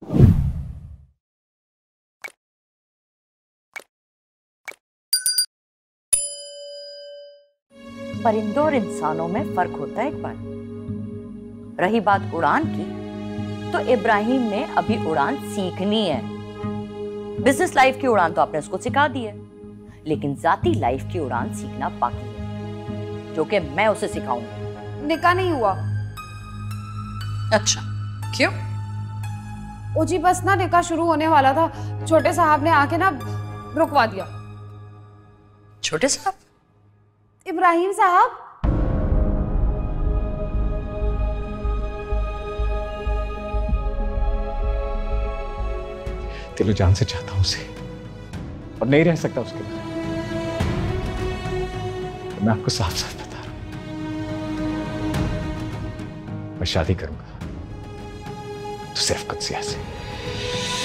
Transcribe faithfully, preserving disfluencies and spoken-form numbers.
परिंदों और इंसानों में फर्क होता है इकबाल। रही बात उड़ान की, तो इब्राहिम ने अभी उड़ान सीखनी है। बिजनेस लाइफ की उड़ान तो आपने उसको सिखा दी है, लेकिन जाती लाइफ की उड़ान सीखना बाकी है, जो कि मैं उसे सिखाऊंगी। निकाह नहीं हुआ। अच्छा, क्यों? ओ जी बस ना निकाह शुरू होने वाला था, छोटे साहब ने आके ना रुकवा दिया। छोटे साहब? इब्राहिम साहब। दिलो जान से चाहता हूं उसे और नहीं रह सकता उसके बाद। तो मैं आपको साफ साफ बता रहा हूं, मैं शादी करूंगा तो सिर्फ कुदसिया से।